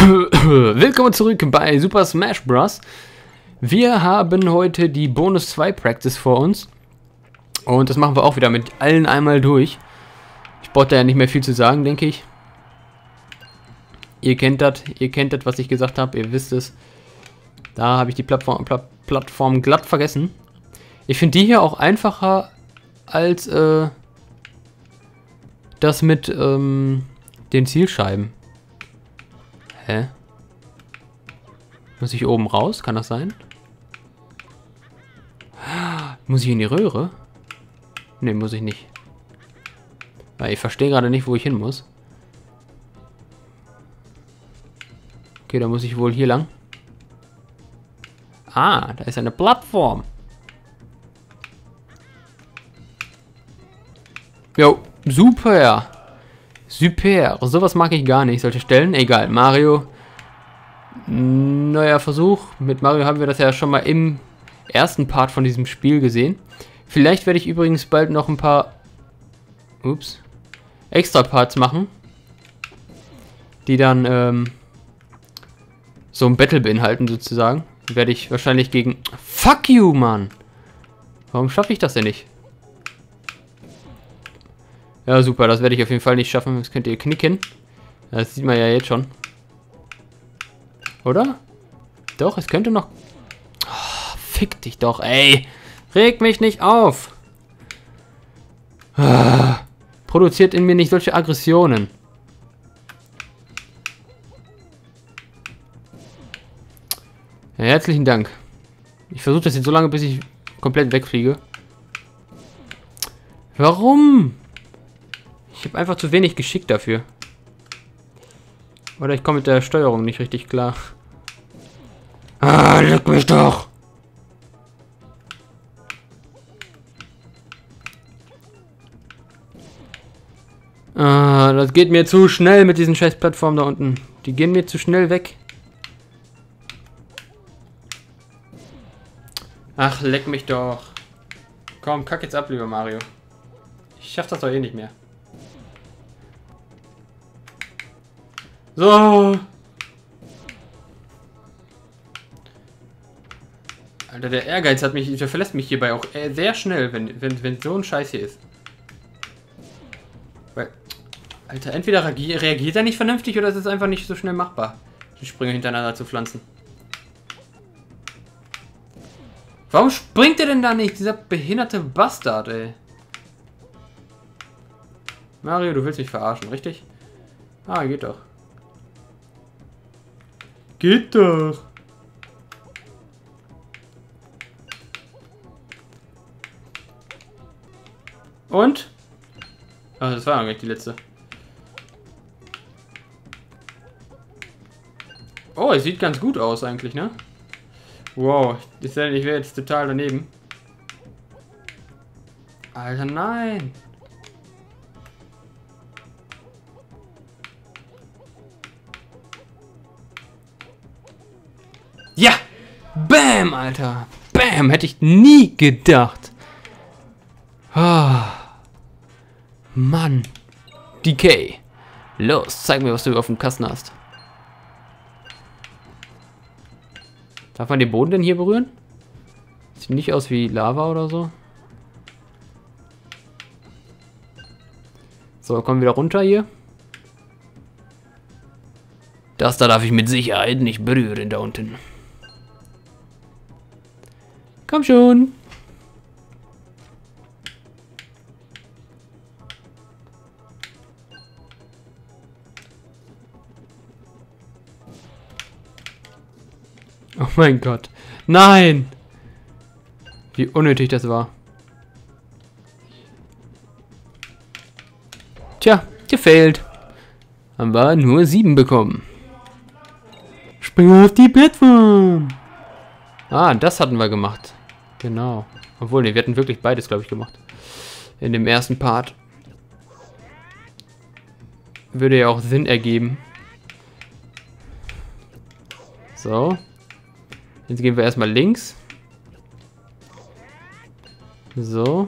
Willkommen zurück bei Super Smash Bros. Wir haben heute die Bonus 2 Practice vor uns. Und das machen wir auch wieder mit allen einmal durch. Ich brauche da ja nicht mehr viel zu sagen, denke ich. Ihr kennt das, was ich gesagt habe, ihr wisst es. Da habe ich die Plattform glatt vergessen. Ich finde die hier auch einfacher als das mit den Zielscheiben. Hä? Muss ich oben raus? Kann das sein? Muss ich in die Röhre? Ne, muss ich nicht. Weil ich verstehe gerade nicht, wo ich hin muss. Okay, da muss ich wohl hier lang. Ah, da ist eine Plattform. Jo, super. Super. Sowas mag ich gar nicht. Solche Stellen. Egal. Mario. Neuer Versuch. Mit Mario haben wir das ja schon mal im ersten Part von diesem Spiel gesehen. Vielleicht werde ich übrigens bald noch ein paar extra Parts machen. Die dann so ein Battle beinhalten sozusagen. Werde ich wahrscheinlich gegen... Fuck you, Mann! Warum schaffe ich das denn nicht? Ja, super, das werde ich auf jeden Fall nicht schaffen. Das könnt ihr knicken. Das sieht man ja jetzt schon. Oder? Doch, es könnte noch... Oh, fick dich doch, ey! Reg mich nicht auf! Produziert in mir nicht solche Aggressionen. Ja, herzlichen Dank. Ich versuche das jetzt so lange, bis ich komplett wegfliege. Warum? Ich habe einfach zu wenig Geschick dafür. Oder ich komme mit der Steuerung nicht richtig klar. Ah, leck mich doch! Ah, das geht mir zu schnell mit diesen scheiß Plattformen da unten. Die gehen mir zu schnell weg. Ach, leck mich doch. Komm, kack jetzt ab, lieber Mario. Ich schaff das doch eh nicht mehr. So. Alter, der Ehrgeiz der verlässt mich hierbei auch sehr schnell, wenn so ein Scheiß hier ist. Weil, Alter, entweder reagiert er nicht vernünftig oder es ist einfach nicht so schnell machbar, die Sprünge hintereinander zu pflanzen. Warum springt er denn da nicht, dieser behinderte Bastard, ey? Mario, du willst mich verarschen, richtig? Ah, geht doch. Geht doch. Und? Ach, das war eigentlich die letzte. Oh, es sieht ganz gut aus eigentlich, ne? Wow, ich wäre jetzt total daneben. Alter, nein! Ja! Bam, Alter! Bam! Hätte ich nie gedacht. Ah. Mann. DK. Los, zeig mir, was du auf dem Kasten hast. Darf man den Boden denn hier berühren? Sieht nicht aus wie Lava oder so. So, kommen wir wieder runter hier. Das da darf ich mit Sicherheit nicht berühren da unten. Komm schon. Oh mein Gott. Nein! Wie unnötig das war. Tja, gefailt. Haben wir nur 7 bekommen. Spring auf die Plattform! Ah, das hatten wir gemacht. Genau. Obwohl, ne, wir hatten wirklich beides, glaube ich, gemacht. In dem ersten Part. Würde ja auch Sinn ergeben. So. Jetzt gehen wir erstmal links. So.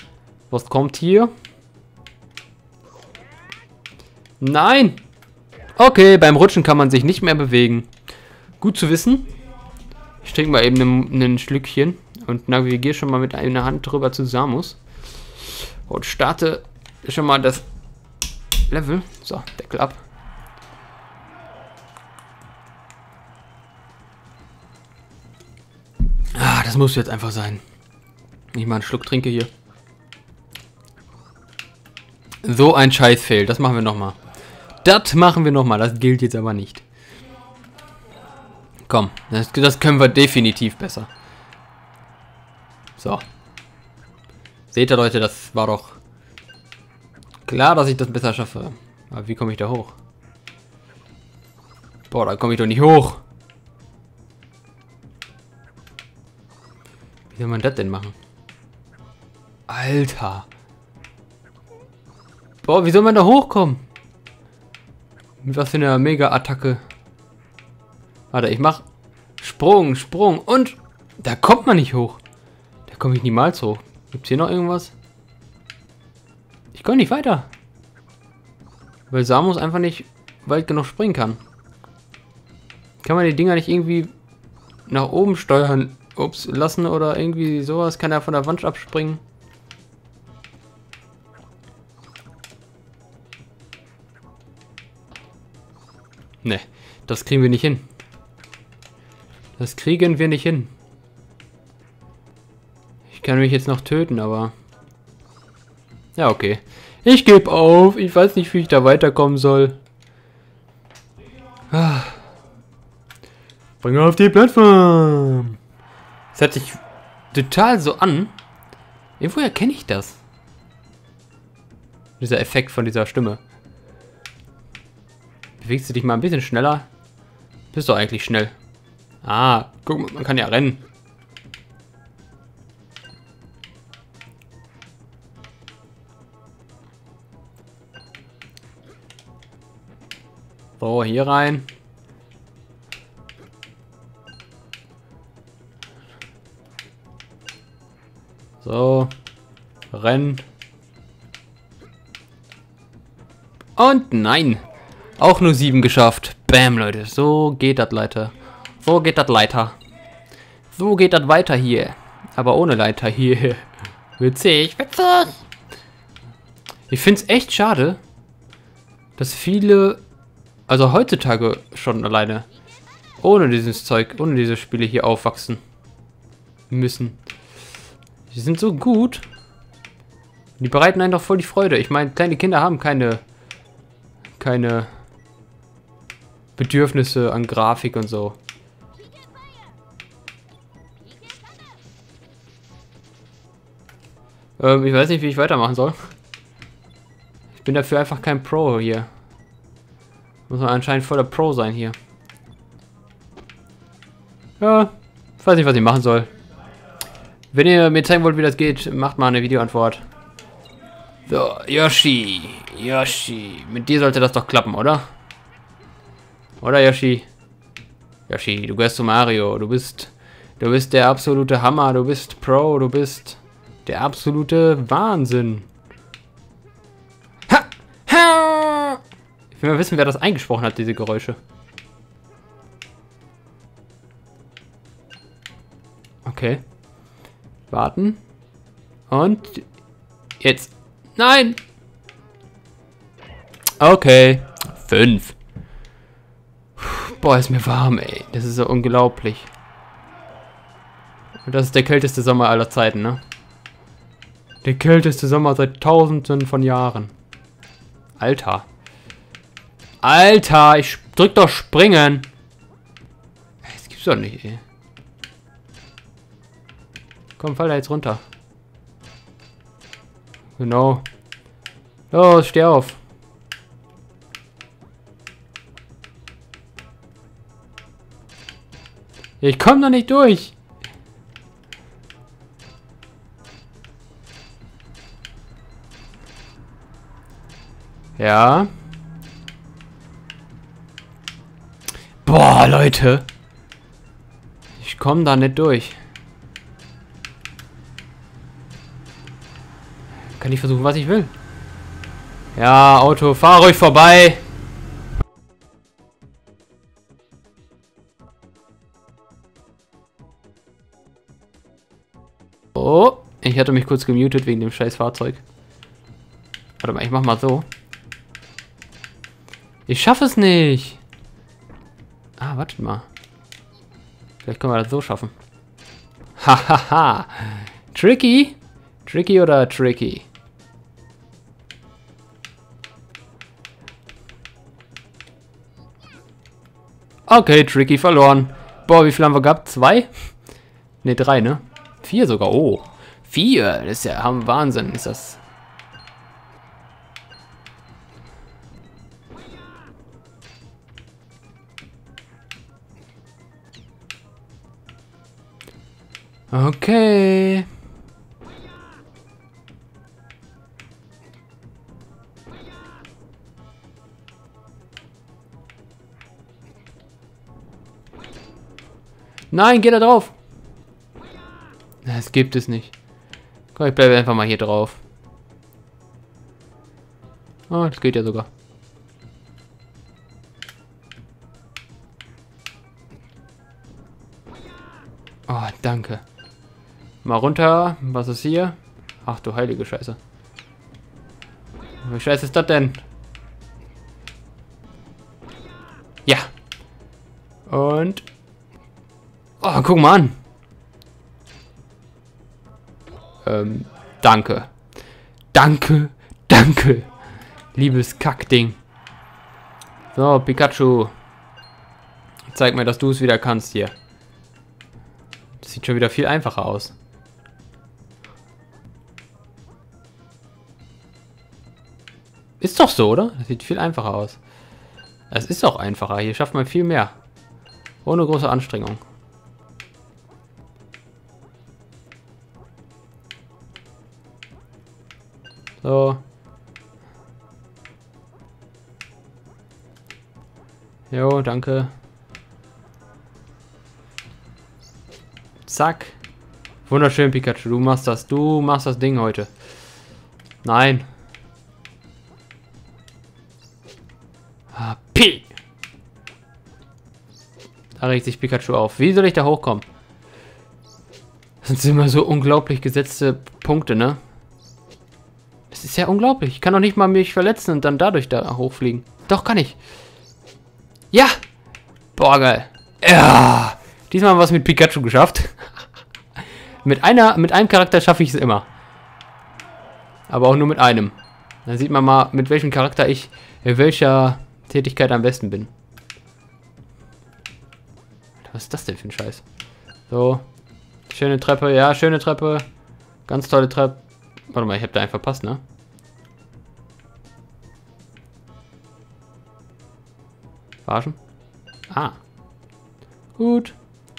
Was kommt hier? Nein! Okay, beim Rutschen kann man sich nicht mehr bewegen. Gut zu wissen. Ich trinke mal eben ein Schlückchen und navigiere schon mal mit einer Hand drüber zu Samus. Und starte schon mal das Level. So, Deckel ab. Ah, das muss jetzt einfach sein. Ich mal einen Schluck trinke hier. So ein Scheiß-Fail. Das machen wir nochmal. Das machen wir nochmal. Das gilt jetzt aber nicht. Komm, das können wir definitiv besser. So. Seht ihr, Leute, das war doch klar, dass ich das besser schaffe. Aber wie komme ich da hoch? Boah, da komme ich doch nicht hoch. Wie soll man das denn machen? Alter. Boah, wie soll man da hochkommen? Mit was für einer Mega-Attacke. Warte, ich mach Sprung, Sprung und da kommt man nicht hoch. Da komme ich niemals hoch. Gibt's hier noch irgendwas? Ich komme nicht weiter. Weil Samus einfach nicht weit genug springen kann. Kann man die Dinger nicht irgendwie nach oben steuern? Ups, lassen oder irgendwie sowas? Kann er von der Wand abspringen? Ne, das kriegen wir nicht hin. Das kriegen wir nicht hin. Ich kann mich jetzt noch töten, aber... Ja, okay. Ich gebe auf. Ich weiß nicht, wie ich da weiterkommen soll. Bring auf die Plattform. Das hört sich total so an. Woher kenne ich das? Dieser Effekt von dieser Stimme. Bewegst du dich mal ein bisschen schneller? Bist du eigentlich schnell? Ah, guck mal, man kann ja rennen. So, hier rein. So. Rennen. Und nein. Auch nur 7 geschafft. Bam, Leute. So geht das, Leiter. So geht das Leiter. So geht das weiter hier. Aber ohne Leiter hier. Witzig, witzig. Ich finde es echt schade, dass viele, also heutzutage schon alleine, ohne dieses Zeug, ohne diese Spiele hier aufwachsen müssen. Die sind so gut. Die bereiten einen doch voll die Freude. Ich meine, kleine Kinder haben keine Bedürfnisse an Grafik und so. Ich weiß nicht, wie ich weitermachen soll. Ich bin dafür einfach kein Pro hier. Muss man anscheinend voller Pro sein hier. Ja, ich weiß nicht, was ich machen soll. Wenn ihr mir zeigen wollt, wie das geht, macht mal eine Videoantwort. So, Yoshi. Yoshi. Mit dir sollte das doch klappen, oder? Oder, Yoshi? Yoshi, du gehörst zu Mario. Du bist der absolute Hammer. Du bist Pro. Du bist der absolute Wahnsinn. Ha! Ha! Ich will mal wissen, wer das eingesprochen hat, diese Geräusche. Okay. Warten. Und jetzt. Nein! Okay. 5. Boah, ist mir warm, ey. Das ist so unglaublich. Und das ist der kälteste Sommer aller Zeiten, ne? Der kälteste Sommer seit Tausenden von Jahren. Alter. Alter, ich drück doch springen. Das gibt's doch nicht, ey. Komm, fall da jetzt runter. Genau. Los, steh auf. Ich komm da nicht durch. Ja. Boah, Leute. Ich komme da nicht durch. Kann ich versuchen, was ich will? Ja, Auto, fahr ruhig vorbei. So. Ich hatte mich kurz gemutet wegen dem scheiß Fahrzeug. Warte mal, ich mach mal so. Ich schaffe es nicht. Ah, wartet mal. Vielleicht können wir das so schaffen. Hahaha. Tricky? Tricky oder tricky? Okay, tricky verloren. Boah, wie viel haben wir gehabt? 2? Ne, 3, ne? 4 sogar. Oh. 4. Das ist ja Wahnsinn, ist das. Okay. Nein, geh da drauf. Das gibt es nicht. Komm, ich bleibe einfach mal hier drauf. Oh, das geht ja sogar. Oh, danke. Mal runter. Was ist hier? Ach du heilige Scheiße. Wie scheiße ist das denn? Ja. Und... Oh, guck mal an. Danke. Danke. Danke. Liebes Kackding. So, Pikachu. Zeig mir, dass du es wieder kannst hier. Das sieht schon wieder viel einfacher aus. Ist doch so, oder? Das sieht viel einfacher aus. Es ist auch einfacher. Hier schafft man viel mehr. Ohne große Anstrengung. So. Jo, danke. Zack. Wunderschön, Pikachu. Du machst das. Du machst das Ding heute. Nein. Ah, P. Da regt sich Pikachu auf. Wie soll ich da hochkommen? Das sind immer so unglaublich gesetzte Punkte, ne? Das ist ja unglaublich. Ich kann doch nicht mal mich verletzen und dann dadurch da hochfliegen. Doch, kann ich. Ja! Boah, geil. Ja! Diesmal haben wir es mit Pikachu geschafft. mit einem Charakter schaffe ich es immer. Aber auch nur mit einem. Dann sieht man mal, mit welchem Charakter ich in welcher Tätigkeit am besten bin. Was ist das denn für ein Scheiß? So. Schöne Treppe. Ja, schöne Treppe. Ganz tolle Treppe. Warte mal, ich habe da einen verpasst, ne? Verarschen? Ah. Gut.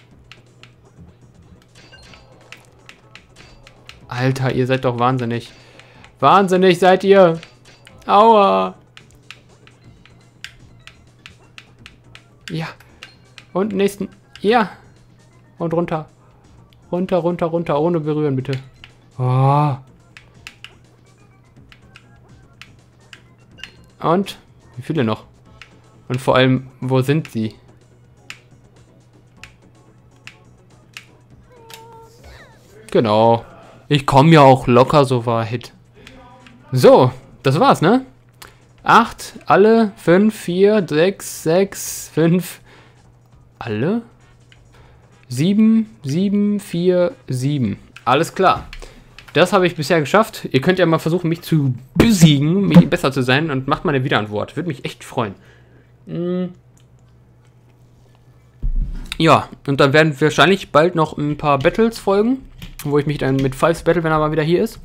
Alter, ihr seid doch wahnsinnig. Wahnsinnig seid ihr. Aua. Ja. Und nächsten. Ja. Und runter. Runter, runter, runter. Ohne berühren, bitte. Oh. Und? Wie viele noch? Und vor allem, wo sind sie? Genau. Ich komme ja auch locker so weit. So, das war's, ne? 8, alle, 5, 4, 6, 6, 5, alle? 7, 7, 4, 7. Alles klar. Das habe ich bisher geschafft. Ihr könnt ja mal versuchen, mich zu besiegen, mich besser zu sein und macht mal eine Wiederantwort. Würde mich echt freuen. Ja, und dann werden wahrscheinlich bald noch ein paar Battles folgen, wo ich mich dann mit Fives battle, wenn er mal wieder hier ist.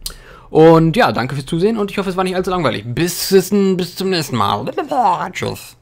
Und ja, danke fürs Zusehen und ich hoffe, es war nicht allzu langweilig. Bis zum nächsten Mal. Tschüss.